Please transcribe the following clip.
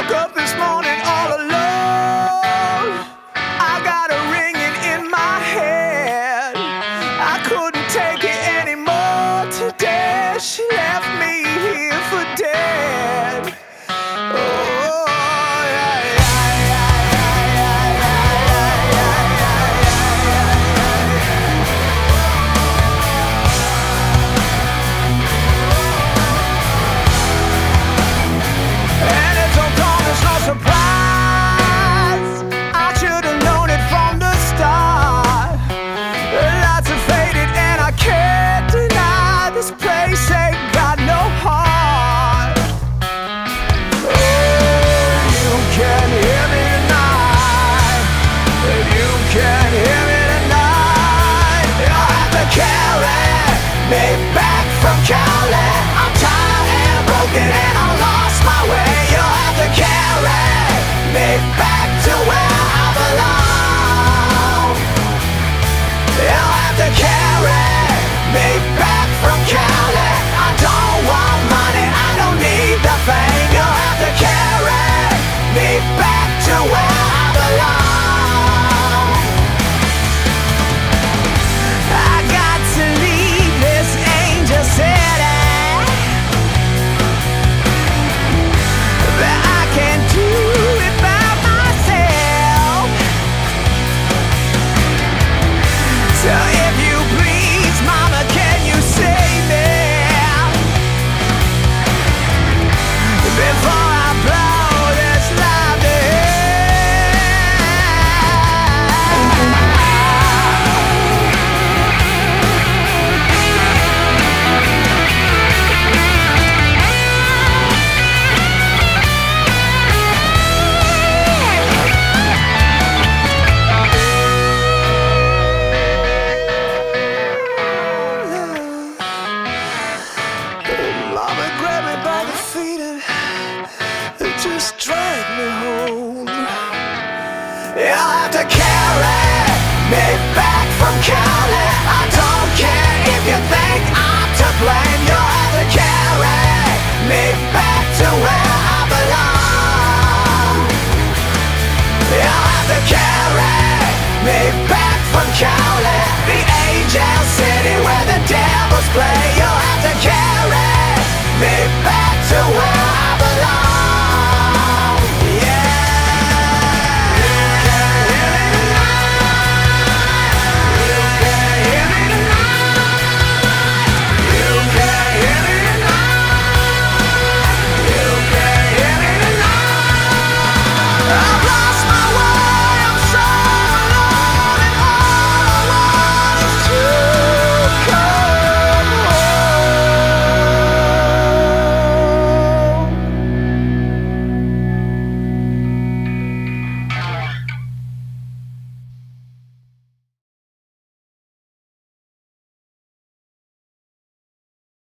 woke up this morning all alone. I got a ringing in my head. I couldn't take it anymore today. She left me here for dead. Oh, yeah, yeah, yeah, and it's all gone, it's no surprise. I should have known it from the start. The lights are faded and I can't deny this place ain't got no heart. Oh, you can hear me tonight. You can hear me tonight. You'll have to carry me back from Cali. I'm tired and broken and I lost my way. You'll have to carry me back to where I belong. You'll have to carry me back from Cali. I don't want money, I don't need the fame. You'll have to carry me back to where I belong. I got to leave this angel city, but I can't do it by myself. So if you please, mama, can you save me before I blow this life to Mama grabbed me by the feet and just dragged me home. You'll have to carry me back from Cali. I don't care if you think I'm to blame. You'll have to carry me back to where I belong. You'll have to carry me back from Cali, the angel city where the devils play. You'll